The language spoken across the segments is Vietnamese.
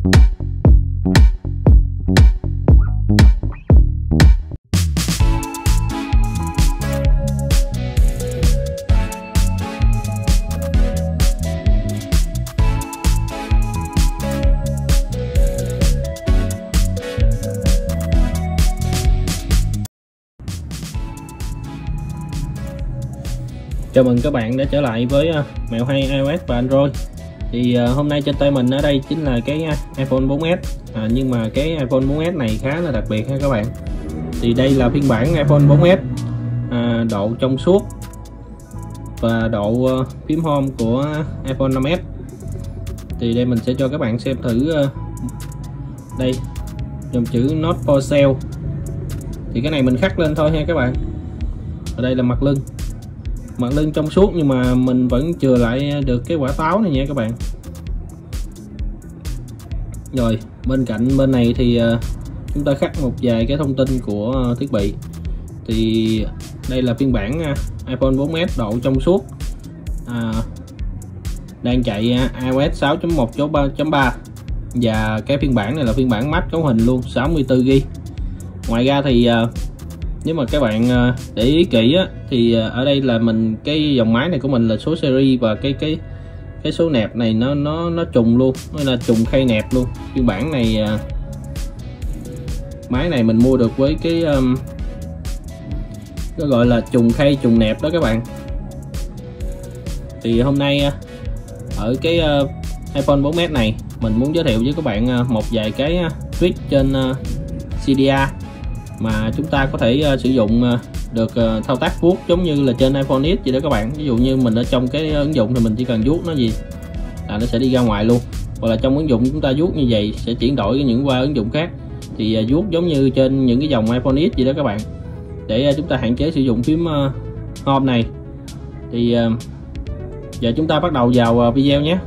Chào mừng các bạn đã trở lại với mẹo hay iOS và Android. Thì hôm nay trên tay mình ở đây chính là cái iPhone 4S, nhưng mà cái iPhone 4S này khá là đặc biệt ha các bạn. Thì đây là phiên bản iPhone 4S độ trong suốt và độ phím home của iPhone 5S. Thì đây mình sẽ cho các bạn xem thử đây dòng chữ Not for sale. Thì cái này mình khắc lên thôi ha các bạn. Ở đây là mặt lưng trong suốt, nhưng mà mình vẫn chừa lại được cái quả táo này nha các bạn. Rồi bên cạnh bên này thì chúng ta khắc một vài cái thông tin của thiết bị. Thì đây là phiên bản iPhone 4S độ trong suốt, đang chạy iOS 6.1.3 và cái phiên bản này là phiên bản Max cấu hình luôn, 64GB. Ngoài ra thì nếu mà các bạn để ý kỹ á, thì ở đây là cái dòng máy này của mình là số series và cái số nẹp này nó trùng luôn, nó là trùng khay nẹp luôn. Phiên bản này máy này mình mua được với cái nó gọi là trùng khay trùng nẹp đó các bạn. Thì hôm nay ở cái iPhone 4S này mình muốn giới thiệu với các bạn một vài cái tweak trên CDR mà chúng ta có thể sử dụng được thao tác vuốt giống như là trên iPhone X vậy đó các bạn. Ví dụ như mình ở trong cái ứng dụng thì mình chỉ cần vuốt nó gì là nó sẽ đi ra ngoài luôn, hoặc là trong ứng dụng chúng ta vuốt như vậy sẽ chuyển đổi những qua ứng dụng khác. Thì vuốt giống như trên những cái dòng iPhone X vậy đó các bạn, để chúng ta hạn chế sử dụng phím home này. Thì giờ chúng ta bắt đầu vào video nhé.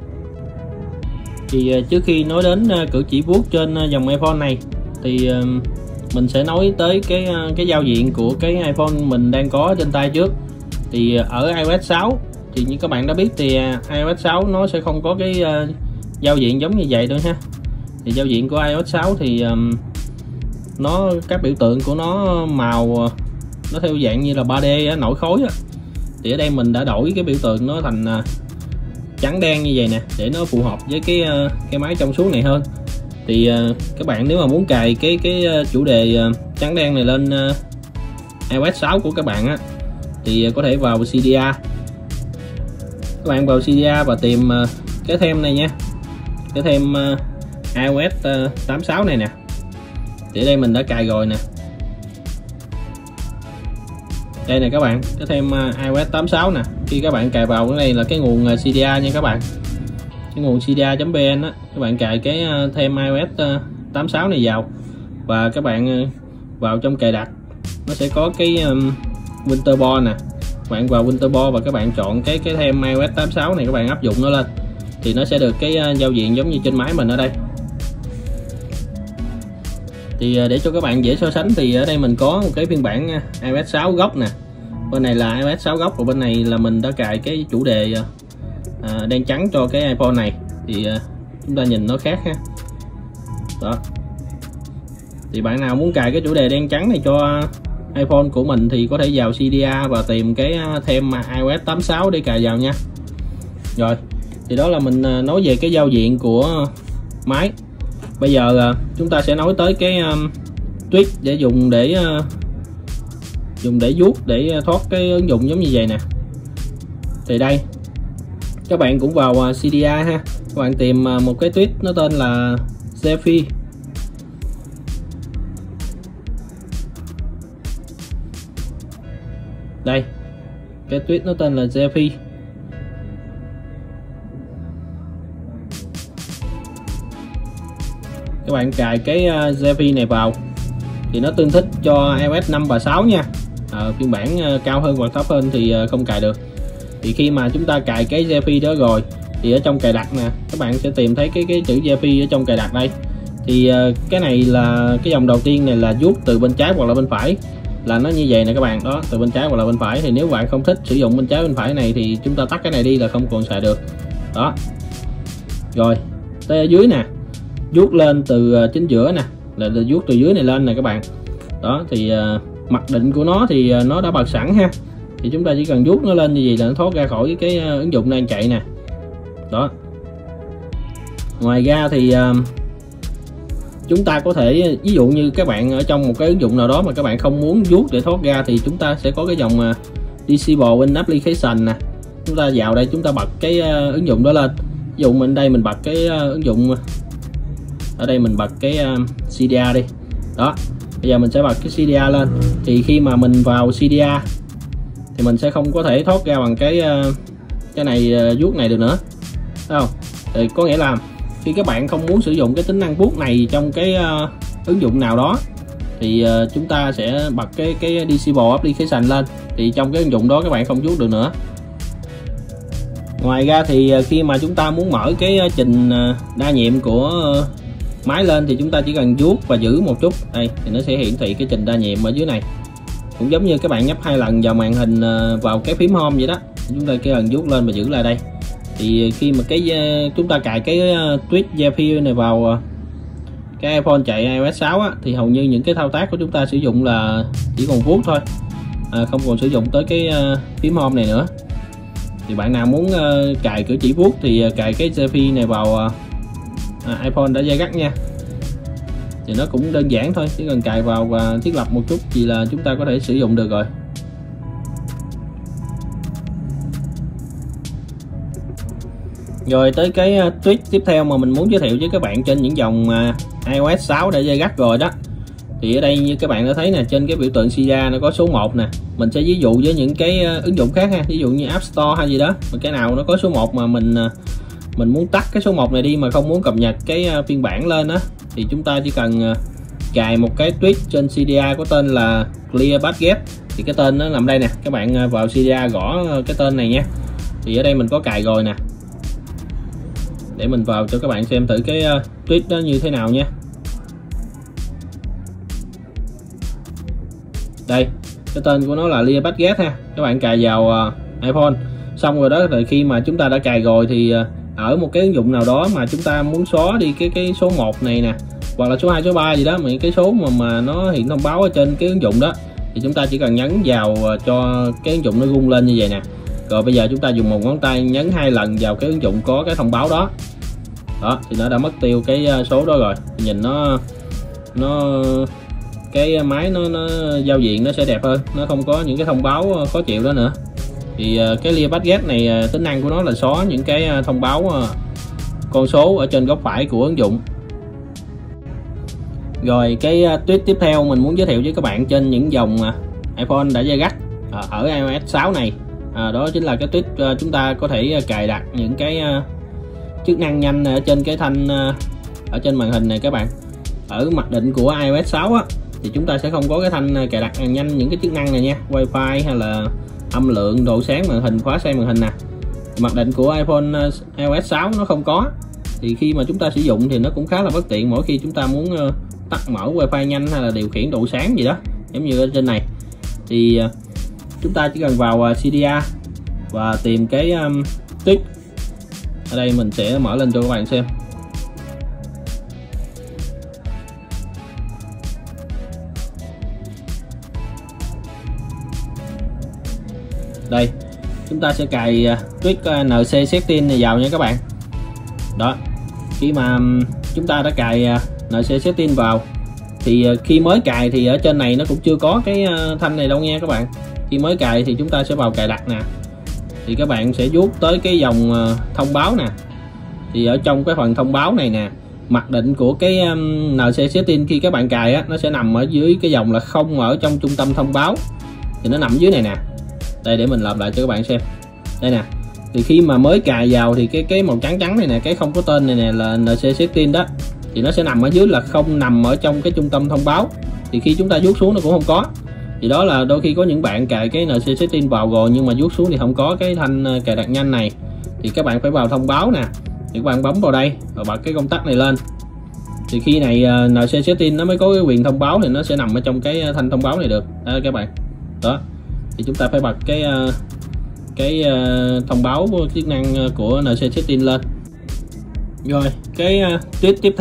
Thì trước khi nói đến cử chỉ vuốt trên dòng iPhone này thì mình sẽ nói tới cái giao diện của cái iPhone mình đang có trên tay trước. Thì ở iOS 6 thì như các bạn đã biết thì iOS 6 nó sẽ không có cái giao diện giống như vậy đâu ha. Thì giao diện của iOS 6 thì các biểu tượng của nó màu nó theo dạng như là 3D nổi khối á. Thì ở đây mình đã đổi cái biểu tượng nó thành trắng đen như vậy nè, để nó phù hợp với cái máy trong suốt này hơn. Thì các bạn nếu mà muốn cài cái chủ đề trắng đen này lên iOS 6 của các bạn á, thì có thể vào CDR. Các bạn vào CDR và tìm cái thêm này nha, cái thêm iOS 86 này nè. Thì ở đây mình đã cài rồi nè. Đây nè các bạn, cái thêm iOS 86 nè. Khi các bạn cài vào cái này là cái nguồn CDR nha các bạn, cái nguồn CDR.vn á. Các bạn cài cái thêm iOS 86 này vào và các bạn vào trong cài đặt, nó sẽ có cái Winterboard nè. Các bạn vào Winterboard và các bạn chọn cái thêm iOS 86 này, các bạn áp dụng nó lên thì nó sẽ được cái giao diện giống như trên máy mình ở đây. Thì để cho các bạn dễ so sánh thì ở đây mình có một cái phiên bản iOS 6 gốc nè. Bên này là iOS 6 gốc và bên này là mình đã cài cái chủ đề đen trắng cho cái iPhone này. Thì chúng ta nhìn nó khác ha. Đó. Thì bạn nào muốn cài cái chủ đề đen trắng này cho iPhone của mình thì có thể vào CDR và tìm cái thêm iOS 86 để cài vào nha. Rồi, thì đó là mình nói về cái giao diện của máy. Bây giờ chúng ta sẽ nói tới cái tweak để dùng để vuốt để thoát cái ứng dụng giống như vậy nè. Thì đây các bạn cũng vào CDR ha, các bạn tìm một cái tweak nó tên là Zephy. Đây, cái tweak nó tên là Zephy. Các bạn cài cái Zephy này vào thì nó tương thích cho iOS 5 và 6 nha. Phiên bản cao hơn hoặc thấp hơn thì không cài được. Thì khi mà chúng ta cài cái Zephy đó rồi thì ở trong cài đặt nè, các bạn sẽ tìm thấy cái chữ Zephy ở trong cài đặt đây. Thì cái này là cái dòng đầu tiên này là vuốt từ bên trái hoặc là bên phải, là nó như vậy nè các bạn. Đó, từ bên trái hoặc là bên phải. Thì nếu bạn không thích sử dụng bên trái bên phải này thì chúng ta tắt cái này đi là không còn xài được. Đó. Rồi tới ở dưới nè, vuốt lên từ chính giữa nè, là vuốt từ dưới này lên nè các bạn. Đó thì mặc định của nó thì nó đã bật sẵn ha, thì chúng ta chỉ cần vuốt nó lên như vậy là nó thoát ra khỏi cái ứng dụng đang chạy nè. Đó. Ngoài ra thì chúng ta có thể, ví dụ như các bạn ở trong một cái ứng dụng nào đó mà các bạn không muốn vuốt để thoát ra, thì chúng ta sẽ có cái dòng Disable in Application nè. Chúng ta vào đây chúng ta bật cái ứng dụng đó lên. Ví dụ mình đây mình bật cái ứng dụng, ở đây mình bật cái CDA đi. Đó, bây giờ mình sẽ bật cái CDA lên, thì khi mà mình vào CDA thì mình sẽ không có thể thoát ra bằng cái này vuốt này được nữa, thấy không? Thì có nghĩa là khi các bạn không muốn sử dụng cái tính năng vuốt này trong cái ứng dụng nào đó, thì chúng ta sẽ bật cái Disable Application lên, thì trong cái ứng dụng đó các bạn không vuốt được nữa. Ngoài ra thì khi mà chúng ta muốn mở cái trình đa nhiệm của máy lên, thì chúng ta chỉ cần vuốt và giữ một chút đây thì nó sẽ hiển thị cái trình đa nhiệm ở dưới này. Cũng giống như các bạn nhấp 2 lần vào màn hình vào cái phím home vậy đó, chúng ta chỉ cần vuốt lên và giữ lại đây. Thì khi mà chúng ta cài cái Twitch Zephyr này vào cái iPhone chạy iOS 6 á, thì hầu như những cái thao tác của chúng ta sử dụng là chỉ còn vuốt thôi, không còn sử dụng tới cái phím home này nữa. Thì bạn nào muốn cài cử chỉ vuốt thì cài cái Zephyr này vào iPhone đã dây gắt nha. Thì nó cũng đơn giản thôi, chỉ cần cài vào và thiết lập một chút thì là chúng ta có thể sử dụng được rồi. Rồi tới cái tweak tiếp theo mà mình muốn giới thiệu với các bạn trên những dòng iOS 6 đã dây gắt rồi đó. Thì ở đây như các bạn đã thấy nè, trên cái biểu tượng CDA nó có số 1 nè. Mình sẽ ví dụ với những cái ứng dụng khác ha, ví dụ như App Store hay gì đó, mà cái nào nó có số 1 mà mình muốn tắt cái số 1 này đi mà không muốn cập nhật cái phiên bản lên á, thì chúng ta chỉ cần cài một cái tweak trên CDA có tên là Clear Budget. Thì cái tên nó nằm đây nè, các bạn vào CDA gõ cái tên này nha. Thì ở đây mình có cài rồi nè, để mình vào cho các bạn xem thử cái tweak đó như thế nào nha. Đây, cái tên của nó là Clear Budget ha. Các bạn cài vào iPhone xong rồi đó, thì khi mà chúng ta đã cài rồi thì ở một cái ứng dụng nào đó mà chúng ta muốn xóa đi cái số 1 này nè, hoặc là số 2, số 3 gì đó, mà cái số mà nó hiện thông báo ở trên cái ứng dụng đó, thì chúng ta chỉ cần nhấn vào cho cái ứng dụng nó rung lên như vậy nè. Rồi bây giờ chúng ta dùng một ngón tay nhấn 2 lần vào cái ứng dụng có cái thông báo đó. Đó thì nó đã mất tiêu cái số đó rồi. Nhìn nó cái máy nó giao diện nó sẽ đẹp hơn, nó không có những cái thông báo khó chịu đó nữa. Thì cái Clear Budget này tính năng của nó là xóa những cái thông báo con số ở trên góc phải của ứng dụng. Rồi cái tweak tiếp theo mình muốn giới thiệu với các bạn trên những dòng iPhone đã dây gắt ở iOS 6 này, đó chính là cái tweak chúng ta có thể cài đặt những cái chức năng nhanh ở trên cái thanh ở trên màn hình này các bạn. Ở mặc định của iOS 6 á, thì chúng ta sẽ không có cái thanh cài đặt nhanh những cái chức năng này nha, Wi-Fi hay là âm lượng, độ sáng màn hình, khóa xe màn hình nè. Mặc định của iPhone iOS 6 nó không có, thì khi mà chúng ta sử dụng thì nó cũng khá là bất tiện mỗi khi chúng ta muốn tắt mở Wi-Fi nhanh hay là điều khiển độ sáng gì đó, giống như ở trên này. Thì chúng ta chỉ cần vào CDA và tìm cái tweak. Ở đây mình sẽ mở lên cho các bạn xem. Đây, chúng ta sẽ cài tweak NC Setting này vào nha các bạn. Đó, khi mà chúng ta đã cài NC Setting vào thì khi mới cài thì ở trên này nó cũng chưa có cái thanh này đâu nha các bạn. Khi mới cài thì chúng ta sẽ vào cài đặt nè, thì các bạn sẽ vuốt tới cái dòng thông báo nè. Thì ở trong cái phần thông báo này nè, mặc định của cái NC Setting khi các bạn cài á, nó sẽ nằm ở dưới cái dòng là không ở trong trung tâm thông báo, thì nó nằm dưới này nè. Đây, để mình làm lại cho các bạn xem. Đây nè, thì khi mà mới cài vào thì cái màu trắng trắng này nè, cái không có tên này nè là NC Setting đó, thì nó sẽ nằm ở dưới là không nằm ở trong cái trung tâm thông báo. Thì khi chúng ta vuốt xuống nó cũng không có. Thì đó là đôi khi có những bạn cài cái NC Setting vào rồi nhưng mà vuốt xuống thì không có cái thanh cài đặt nhanh này, thì các bạn phải vào thông báo nè, thì các bạn bấm vào đây và bật cái công tắc này lên. Thì khi này NC Setting nó mới có cái quyền thông báo, thì nó sẽ nằm ở trong cái thanh thông báo này được đó các bạn. Đó, thì chúng ta phải bật cái thông báo chức năng của NC Setting lên. Rồi cái tweak tiếp theo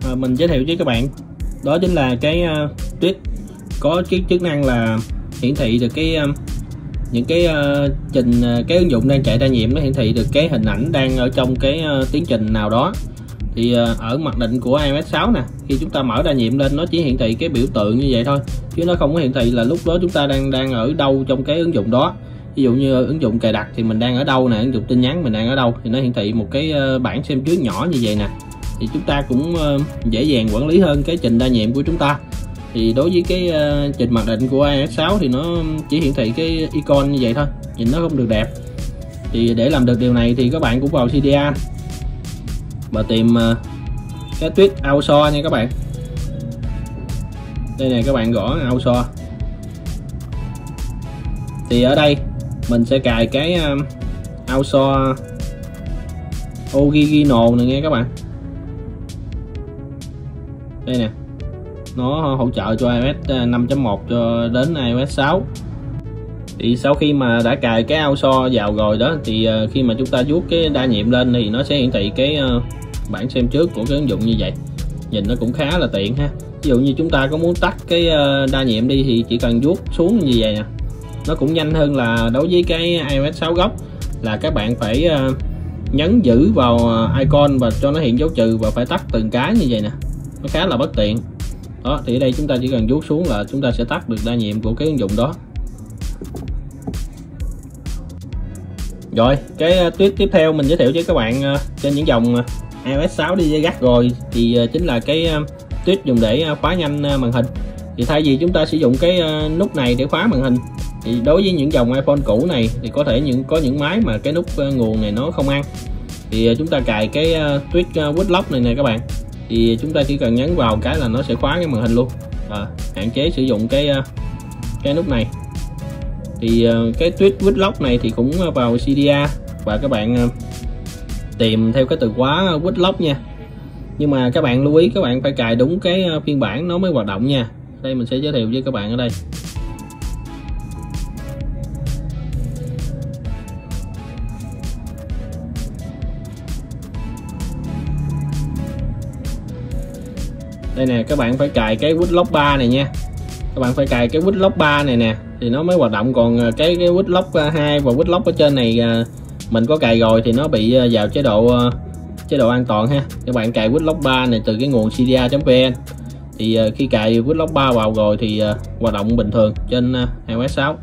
mình giới thiệu với các bạn, đó chính là cái Twitch có cái chức năng là hiển thị được những cái cái ứng dụng đang chạy đa nhiệm, nó hiển thị được cái hình ảnh đang ở trong cái tiến trình nào đó. Thì ở mặc định của iOS 6 nè, khi chúng ta mở đa nhiệm lên nó chỉ hiển thị cái biểu tượng như vậy thôi, chứ nó không có hiển thị là lúc đó chúng ta đang ở đâu trong cái ứng dụng đó. Ví dụ như ứng dụng cài đặt thì mình đang ở đâu nè, ứng dụng tin nhắn mình đang ở đâu, thì nó hiển thị một cái bảng xem trước nhỏ như vậy nè. Thì chúng ta cũng dễ dàng quản lý hơn cái trình đa nhiệm của chúng ta. Thì đối với cái trình mặc định của iOS 6 thì nó chỉ hiển thị cái icon như vậy thôi, nhìn nó không được đẹp. Thì để làm được điều này thì các bạn cũng vào Cydia và tìm cái Twitch Auto nha các bạn. Đây này, các bạn gõ Auto. Thì ở đây mình sẽ cài cái Auto Original này nghe các bạn. Đây nè, nó hỗ trợ cho iOS 5.1 cho đến iOS 6. Thì sau khi mà đã cài cái Auto vào rồi đó, thì khi mà chúng ta vuốt cái đa nhiệm lên thì nó sẽ hiển thị cái bảng xem trước của cái ứng dụng như vậy. Nhìn nó cũng khá là tiện ha. Ví dụ như chúng ta có muốn tắt cái đa nhiệm đi thì chỉ cần vuốt xuống như vậy nè. Nó cũng nhanh hơn là đối với cái iOS 6 gốc là các bạn phải nhấn giữ vào icon và cho nó hiện dấu trừ và phải tắt từng cái như vậy nè. Nó khá là bất tiện. Đó, thì ở đây chúng ta chỉ cần vuốt xuống là chúng ta sẽ tắt được đa nhiệm của cái ứng dụng đó. Rồi, cái Twitch tiếp theo mình giới thiệu với các bạn trên những dòng iOS 6 đi dây gắt rồi thì chính là cái Twitch dùng để khóa nhanh màn hình. Thì thay vì chúng ta sử dụng cái nút này để khóa màn hình, thì đối với những dòng iPhone cũ này thì có thể có những máy mà cái nút nguồn này nó không ăn, thì chúng ta cài cái Twitch Quick Lock này nè các bạn. Thì chúng ta chỉ cần nhấn vào cái là nó sẽ khóa cái màn hình luôn, hạn chế sử dụng cái nút này. Thì cái Twitch Quick Lock này thì cũng vào Cydia và các bạn tìm theo cái từ khóa Quick Lock nha. Nhưng mà các bạn lưu ý các bạn phải cài đúng cái phiên bản nó mới hoạt động nha. Đây mình sẽ giới thiệu với các bạn ở đây. Đây nè, các bạn phải cài cái Quick Lock 3 này nha. Các bạn phải cài cái Quick Lock 3 này nè thì nó mới hoạt động, còn cái Quick Lock 2 và Quick Lock ở trên này mình có cài rồi thì nó bị vào chế độ an toàn ha. Các bạn cài Quick Lock 3 này từ cái nguồn cydia.vn. Thì khi cài Quick Lock 3 vào rồi thì hoạt động bình thường trên iOS 6.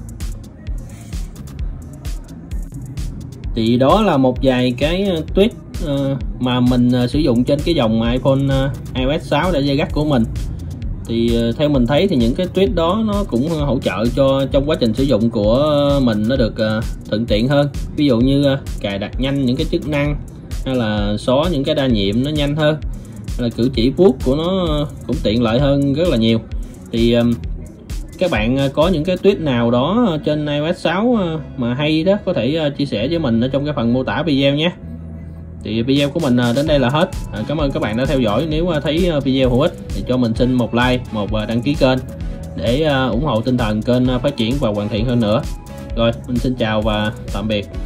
Thì đó là một vài cái Twitch mà mình sử dụng trên cái dòng iPhone iOS 6 đã dây gắt của mình. Thì theo mình thấy thì những cái Twitch đó nó cũng hỗ trợ cho trong quá trình sử dụng của mình nó được thuận tiện hơn. Ví dụ như cài đặt nhanh những cái chức năng, hay là xóa những cái đa nhiệm nó nhanh hơn, hay là cử chỉ vuốt của nó cũng tiện lợi hơn rất là nhiều. Thì các bạn có những cái Twitch nào đó trên iOS 6 mà hay đó có thể chia sẻ với mình ở trong cái phần mô tả video nhé. Thì video của mình đến đây là hết. Cảm ơn các bạn đã theo dõi. Nếu thấy video hữu ích thì cho mình xin một like, một đăng ký kênh để ủng hộ tinh thần kênh phát triển và hoàn thiện hơn nữa. Rồi, mình xin chào và tạm biệt.